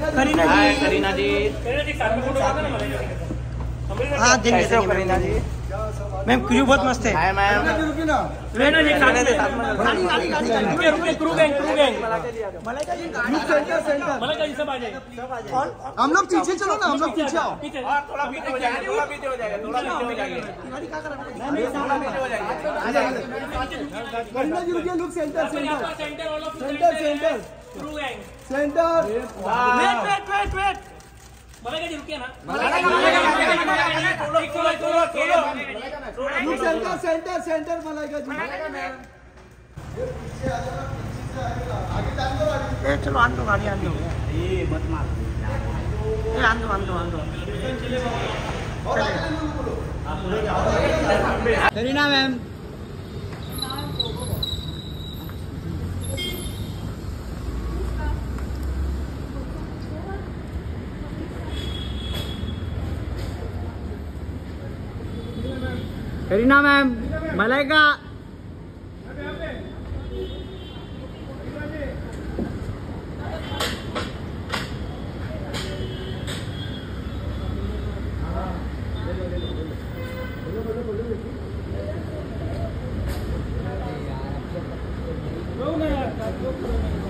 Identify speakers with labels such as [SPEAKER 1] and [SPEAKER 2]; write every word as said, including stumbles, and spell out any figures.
[SPEAKER 1] करीना जी,
[SPEAKER 2] करीना जी,
[SPEAKER 1] हाँ देंगे करीना जी। Ma'am crew बहुत मस्त है।
[SPEAKER 2] Hi ma'am.
[SPEAKER 1] रहना जी खाने दे साथ में।
[SPEAKER 3] गाड़ी गाड़ी गाड़ी रुके रुके crew gang crew gang
[SPEAKER 1] Malaika ji
[SPEAKER 3] centre centre
[SPEAKER 4] Malaika ji सब आ जाए।
[SPEAKER 3] हम लोग पीछे चलो ना, हम लोग पीछे आओ।
[SPEAKER 4] पीछे
[SPEAKER 2] और थोड़ा पीछे हो जाएगा, थोड़ा पीछे हो जाएगा, थोड़ा पीछे हो जाएगा, थोड़ा पीछे हो जाएगा।
[SPEAKER 3] करीना जी रुकिए, look centre centre
[SPEAKER 4] centre all of
[SPEAKER 3] centre centre
[SPEAKER 4] crew gang.
[SPEAKER 3] Centre.
[SPEAKER 4] Wait wait wait wait Malaika ji रुकिए ना।
[SPEAKER 3] Look centre centre centre Malaika ji.
[SPEAKER 1] ए चलो आन दो गाड़ी आन दो।
[SPEAKER 2] ये मत मार।
[SPEAKER 1] ए आन दो आन दो आन दो।
[SPEAKER 3] करीना मैम। करीना मैम, मलाइका।
[SPEAKER 4] लो ना यार।